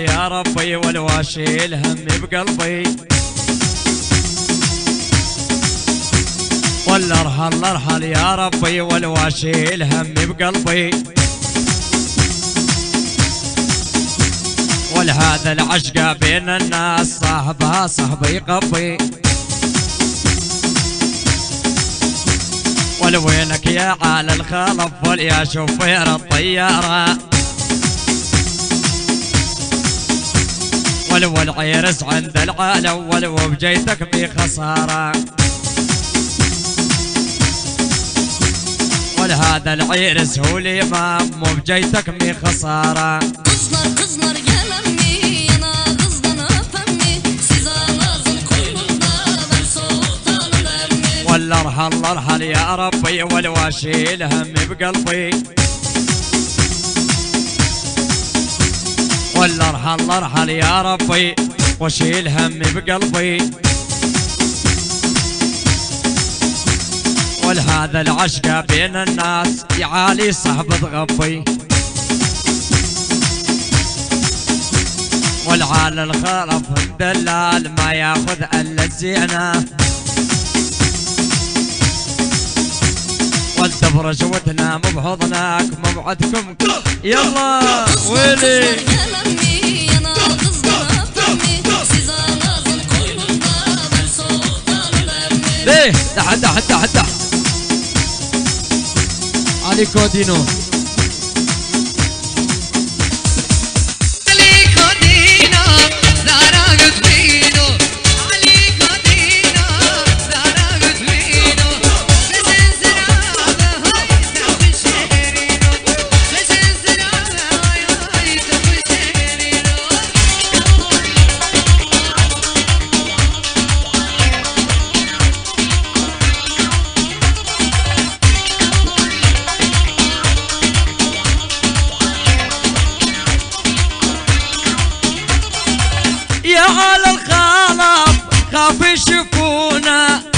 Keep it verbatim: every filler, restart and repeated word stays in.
يا ربي والواشي الهم بقلبي، والارحل ارحل يا ربي والواشي الهم بقلبي، ولهذا العشقة بين الناس صاحبها صاحبي قبي، ولوينك يا عال الخلف واليا شوفير الطيارة، ولو العيرس عند العالم ولو بجيتك بخسارة، ولهذا العيرس هو الإمام مو بجيتك بخسارة. Kızlar kızlar gelemmi yana kızdan öpemmi siz ağzın koynunda ben soğuktan ölemmi. ولا ارحل ارحل يا ربي والواشي الهم بقلبي، ولا ارحل ارحل يا ربي واشيل هم بقلبي، ولهذا العشقة بين الناس يعالي صاحب تغبي، والعال الخلف مدلال ما ياخذ الا الزينه، والتبرج وتنام بحضنك موعدكم يلا ويلي. ليه تحت تحت تحت تحت علي كودينو يا على الخلف خاف يشوفونا